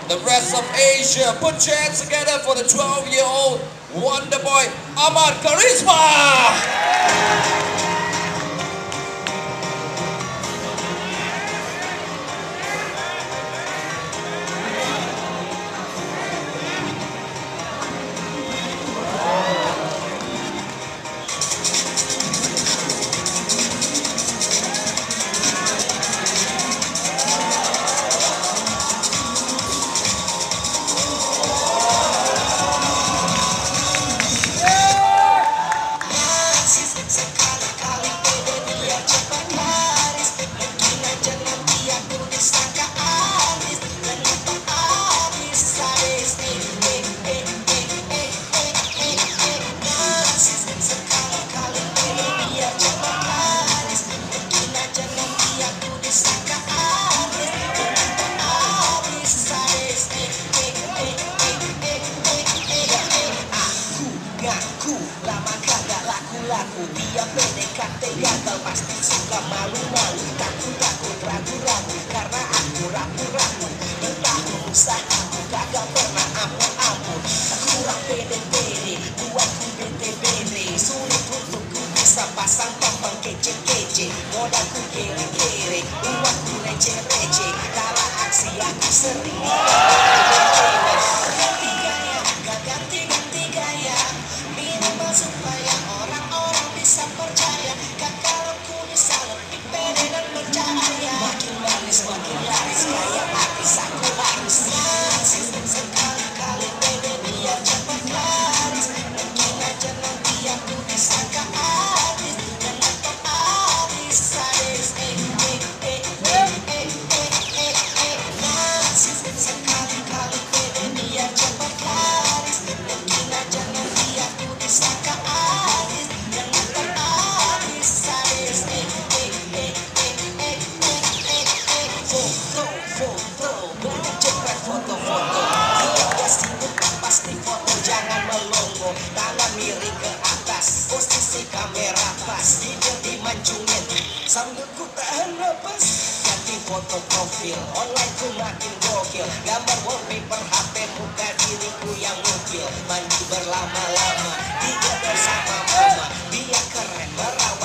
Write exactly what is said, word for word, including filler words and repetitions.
the rest of Asia. Put your hands together for the twelve-year-old wonder boy, Ahmad Kharisma! Dia P D K T gagal pasti suka malu-malu, takut-takut, ragu-ragu karena aku ragu-ragu. Bertahun usaha aku gagal pernah ampun-ampun. Tak kurang pede-pede, buatku bete-bete. Sulit untuk ku bisa pasang pampang kece-kece. Modalku kere-kere, uangku receh-receh. Kala aksi aku sering ganti gaya, gak ganti-ganti gaya. Minimal supaya orang-orang bisa percaya. Kalau ku bisa lebih pede dan percaya. Makin manis, makin laris, kayak artis aku harus laris. Sekali-kali pede biar cepat laris. Mungkin aja nanti aku disangka artis. Dan tetap artis, sadis, eh, eh, eh, eh, eh, eh, eh, eh, laris. Sekali-kali pede biar cepat laris. Mungkin aja nanti aku disangka artis. Dan tetap artis, sadis, eh, eh, eh, eh, eh, eh, eh, eh. Foto, foto, banyak jepret foto-foto. Dia sibuk pasti foto, jangan melongo. Tangan miring ke atas, posisi kamera pas. Bibir dimancungin, sambil ku tahan napas. Ganti foto profil, online ku makin gokil. Gambar wallpaper H P, muka diriku yang mukil. Mandi berlama-lama, tiga bersama mama. Dia keren, merawat